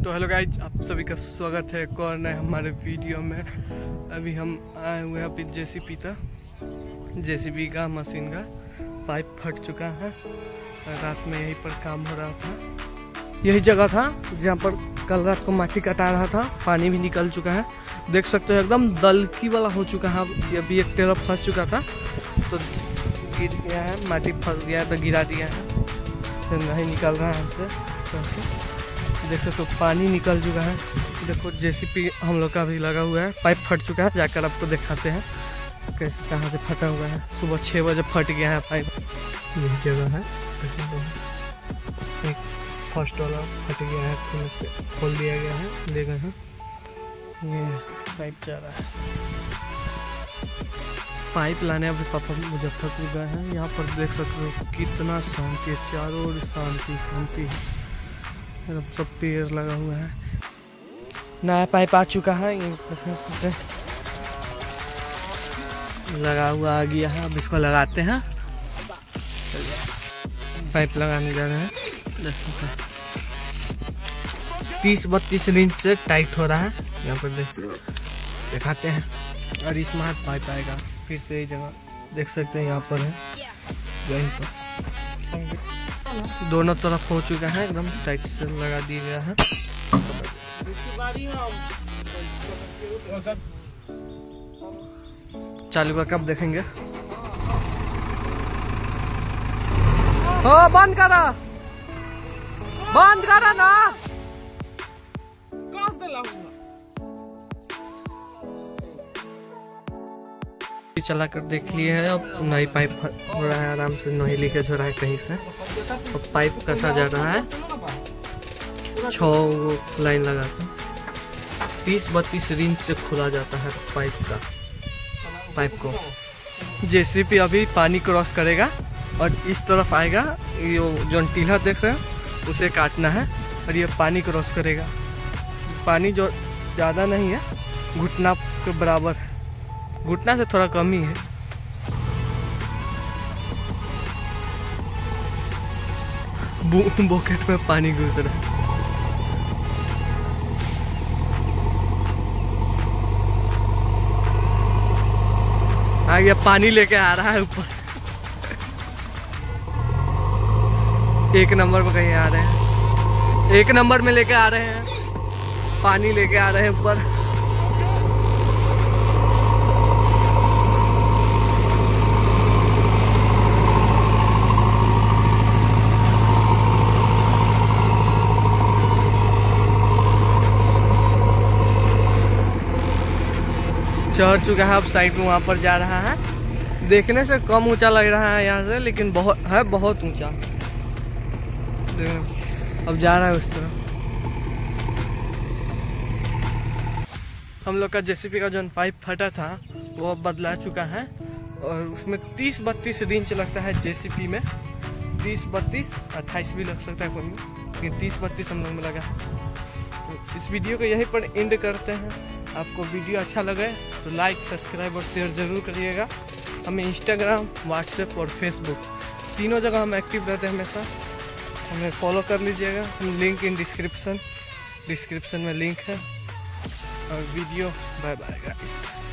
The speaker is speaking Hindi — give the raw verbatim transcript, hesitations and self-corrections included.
तो हेलो गाइज, आप सभी का स्वागत है एक और नए हमारे वीडियो में। अभी हम आए हुए हैं अभी जेसीबी तक। जेसीबी का मशीन का पाइप फट चुका है। रात में यहीं पर काम हो रहा था। यही जगह था जहाँ पर कल रात को माटी कटा रहा था। पानी भी निकल चुका है, देख सकते हो एकदम दलकी वाला हो चुका है। ये अभी एक तरफ फंस चुका था तो गिर गया है, माटी फंस गया तो गिरा दिया है, तो नहीं निकल रहा है हमसे। देख सकते हो पानी निकल चुका है। देखो जेसीबी हम लोग का भी लगा हुआ है। पाइप फट चुका है, जाकर आपको दिखाते हैं कैसे कहाँ से फटा हुआ है। सुबह छः बजे फट गया है पाइप। यही जगह है, एक फर्स्ट वाला फट गया है, खोल दिया गया है। देखा है ये पाइप जा रहा है। पाइप लाने अभी पापा मुजफ्फरपुर गए हैं। यहाँ पर देख सकते हो कितना शांति है, चारों ओर शांति शांति है। सब पेड़ लगा हुआ है। नया पाइप आ चुका है, ये लगा हुआ आ गया है। अब इसको लगाते हैं। पाइप लगाने जा रहे हैं। तीस बत्तीस इंच से टाइट हो रहा है। यहाँ पर देख दिखाते हैं। और स्मार्ट पाइप आएगा फिर से यही जगह देख सकते हैं। यहाँ पर है, यहीं पर दोनों तरफ हो चुका है, एकदम टाइट से लगा दिया गया है। चालू कर कब देखेंगे। हो बंद करा, बंद करा ना। चला कर देख लिए है। अब नई पाइप हो रहा है, आराम से नहीं लीकेज हो रहा है कहीं से। अब पाइप कसा जा रहा है। छह लाइन लगा कर तीस बत्तीस इंच से खुला जाता है पाइप का। पाइप को जेसीबी अभी पानी क्रॉस करेगा और इस तरफ आएगा। ये जो टीला देख रहे हैं उसे काटना है और ये पानी क्रॉस करेगा। पानी जो ज़्यादा नहीं है, घुटना के बराबर है, घुटना से थोड़ा कम ही है। बो, बॉकेट में पानी घुस रहा है। आ गया, पानी लेके आ रहा है ऊपर। एक नंबर पे कहीं आ रहे हैं, एक नंबर में लेके आ रहे हैं, पानी लेके आ रहे हैं ऊपर। चढ़ चुका है, अब साइड में वहाँ पर जा रहा है। देखने से कम ऊंचा लग रहा है यहाँ से, लेकिन बहुत है, बहुत ऊंचा। अब जा रहा है उस तरफ। हम लोग का जेसीबी का जो पाइप फटा था वो अब बदला चुका है और उसमें तीस बत्तीस इंच लगता है जेसीबी में। तीस बत्तीस अट्ठाईस भी लग सकता है कोई में, लेकिन तीस बत्तीस हम लोग में लगा है। तो इस वीडियो को यहीं पर एंड करते हैं। आपको वीडियो अच्छा लगे तो लाइक सब्सक्राइब और शेयर ज़रूर करिएगा। हमें इंस्टाग्राम, व्हाट्सएप और फेसबुक तीनों जगह हम एक्टिव रहते हैं हमेशा। हमें फॉलो कर लीजिएगा। हम लिंक इन डिस्क्रिप्शन डिस्क्रिप्शन में लिंक है। और वीडियो बाय बाय गाइस।